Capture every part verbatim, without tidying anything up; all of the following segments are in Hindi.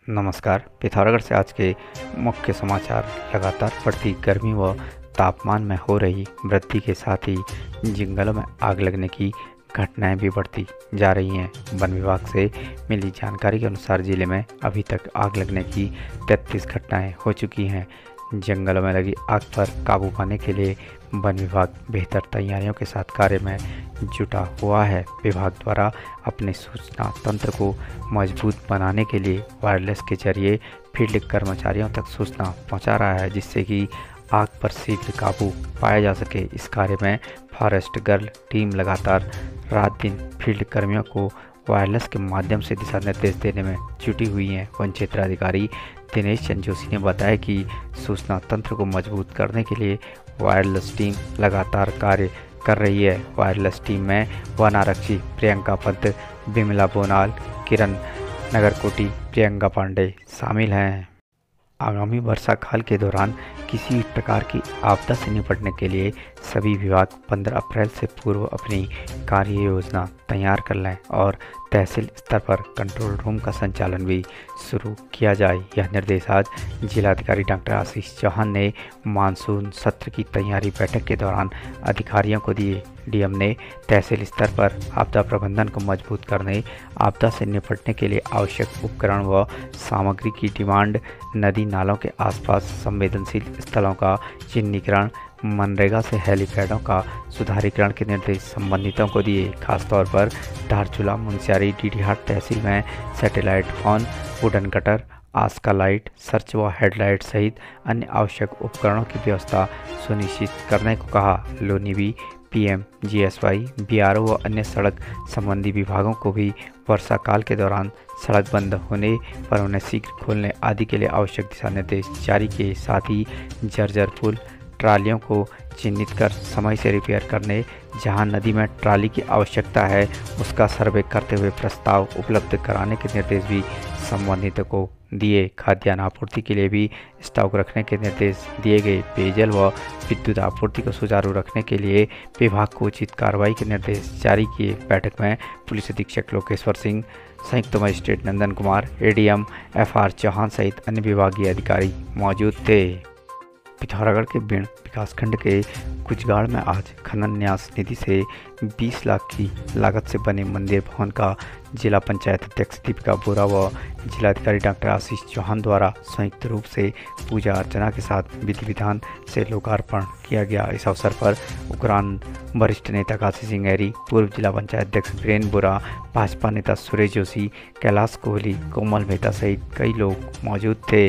नमस्कार। पिथौरागढ़ से आज के मुख्य समाचार। लगातार बढ़ती गर्मी व तापमान में हो रही वृद्धि के साथ ही जंगलों में आग लगने की घटनाएं भी बढ़ती जा रही हैं। वन विभाग से मिली जानकारी के अनुसार जिले में अभी तक आग लगने की तैंतीस घटनाएं हो चुकी हैं। जंगलों में लगी आग पर काबू पाने के लिए वन विभाग बेहतर तैयारियों के साथ कार्य में जुटा हुआ है। विभाग द्वारा अपने सूचना तंत्र को मजबूत बनाने के लिए वायरलेस के जरिए फील्ड कर्मचारियों तक सूचना पहुंचा रहा है, जिससे कि आग पर शीघ्र काबू पाया जा सके। इस कार्य में फॉरेस्ट गर्ल टीम लगातार रात दिन फील्ड कर्मियों को वायरलेस के माध्यम से दिशा निर्देश देने में जुटी हुई हैं। वन क्षेत्राधिकारी दिनेश चंद जोशी ने बताया कि सूचना तंत्र को मजबूत करने के लिए वायरलेस टीम लगातार कार्य कर रही है। वायरलेस टीम में वन आरक्षी प्रियंका पंत, बिमला बोनाल, किरण नगरकोटी, प्रियंका पांडे शामिल हैं। आगामी वर्षा काल के दौरान किसी भी प्रकार की आपदा से निपटने के लिए सभी विभाग पंद्रह अप्रैल से पूर्व अपनी कार्य योजना तैयार कर लें और तहसील स्तर पर कंट्रोल रूम का संचालन भी शुरू किया जाए। यह निर्देश आज जिलाधिकारी डॉक्टर आशीष चौहान ने मानसून सत्र की तैयारी बैठक के दौरान अधिकारियों को दिए। डीएम ने तहसील स्तर पर आपदा प्रबंधन को मजबूत करने, आपदा से निपटने के लिए आवश्यक उपकरण व सामग्री की डिमांड, नदी नालों के आसपास संवेदनशील स्थलों का चिन्हीकरण, मनरेगा से हेलीपैडों का सुधारीकरण के निर्देश संबंधितों को दिए। खासतौर पर धारचूला, मुनस्यारी, डीडीहाट तहसील में satellite phone, wooden cutter, Aska light, search व हेडलाइट सहित अन्य आवश्यक उपकरणों की व्यवस्था सुनिश्चित करने को कहा। लोनीवी, पीएम, जीएसवाई, बीआरओ व अन्य सड़क संबंधी विभागों को भी वर्षा काल के दौरान सड़क बंद होने पर उन्हें शीघ्र खोलने आदि के लिए आवश्यक दिशा निर्देश जारी किए। साथ ही जर्जर पुल, ट्रालियों को चिन्हित कर समय से रिपेयर करने, जहां नदी में ट्राली की आवश्यकता है उसका सर्वे करते हुए प्रस्ताव उपलब्ध कराने के निर्देश भी संबंधितों को दिए। खाद्यान्न आपूर्ति के लिए भी स्टॉक रखने के निर्देश दिए गए। पेयजल व विद्युत आपूर्ति को सुचारू रखने के लिए विभाग को उचित कार्रवाई के निर्देश जारी किए। बैठक में पुलिस अधीक्षक लोकेश्वर सिंह, संयुक्त magistrate Nandan Kumar, ADM F R Chauhan सहित अन्य विभागीय अधिकारी मौजूद थे। पिथौरागढ़ के बीण विकासखंड के कुचगाड़ में आज खनन न्यास निधि से बीस लाख की लागत से बने मंदिर भवन का जिला पंचायत अध्यक्ष दीपिका बोरा व जिलाधिकारी डॉक्टर आशीष चौहान द्वारा संयुक्त रूप से पूजा अर्चना के साथ विधि विधान से लोकार्पण किया गया। इस अवसर पर उपरांत वरिष्ठ नेता काशी सिंह ऐरी, पूर्व जिला पंचायत अध्यक्ष वीरेंद्र बोरा, भाजपा नेता सुरेश जोशी, कैलाश कोहली, कोमल मेहता सहित कई लोग मौजूद थे।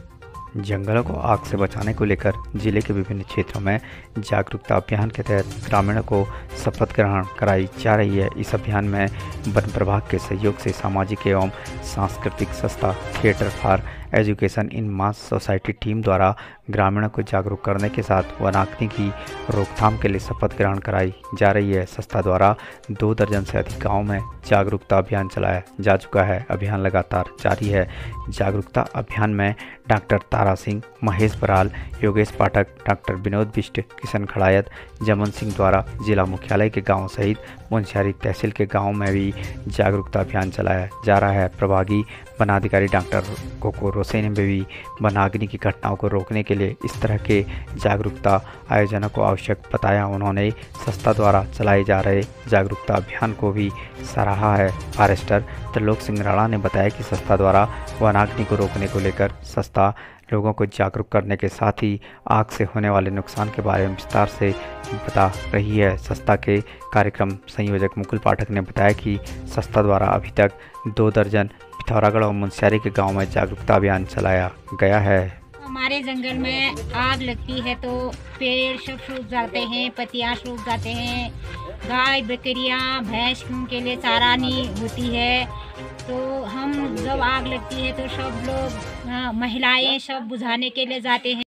जंगलों को आग से बचाने को लेकर जिले के विभिन्न क्षेत्रों में जागरूकता अभियान के तहत ग्रामीणों को शपथ ग्रहण कराई जा रही है। इस अभियान में वन प्रभाग के सहयोग से सामाजिक एवं सांस्कृतिक संस्था theatre for education in mass society team द्वारा ग्रामीणों को जागरूक करने के साथ वनाग्नि की रोकथाम के लिए शपथ ग्रहण कराई जा रही है। संस्था द्वारा दो दर्जन से अधिक गाँव में जागरूकता अभियान चलाया जा चुका है। अभियान लगातार जारी है। जागरूकता अभियान में डॉक्टर तारा सिंह, महेश बराल, योगेश पाठक, डॉक्टर विनोद बिष्ट, किशन खड़ायत, जमन सिंह द्वारा जिला मुख्यालय के गांव सहित मुनस्यारी तहसील के गांव में भी जागरूकता अभियान चलाया जा रहा है। प्रभागी वनाधिकारी डॉक्टर कोको रोसे ने भी वनाग्नि की घटनाओं को रोकने के लिए इस तरह के जागरूकता आयोजनों को आवश्यक बताया। उन्होंने संस्था द्वारा चलाए जा रहे जागरूकता अभियान को भी सराहा है। फॉरेस्टर त्रिलोक सिंह राणा ने बताया कि संस्था द्वारा वनाग्नि को रोकने को लेकर संस्था लोगों को जागरूक करने के साथ ही आग से होने वाले नुकसान के बारे में विस्तार से बता रही है। संस्था के कार्यक्रम संयोजक मुकुल पाठक ने बताया कि संस्था द्वारा अभी तक दो दर्जन पिथौरागढ़ और मुनस्यारी के गांव में जागरूकता अभियान चलाया गया है। हमारे जंगल में आग लगती है तो पेड़ सब सूख जाते हैं, पत्तियां सूख जाते हैं, गाय बकरियां भैंस के लिए चारा नहीं होती है। तो हम जब आग लगती है तो सब लोग हाँ, महिलाएं सब बुझाने के लिए जाते हैं।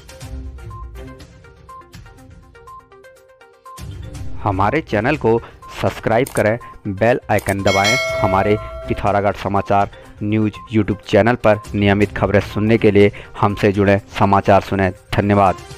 हमारे चैनल को सब्सक्राइब करें, बेल आइकन दबाएं। हमारे पिथौरागढ़ समाचार न्यूज़ यूट्यूब चैनल पर नियमित खबरें सुनने के लिए हमसे जुड़ें, समाचार सुनें। धन्यवाद।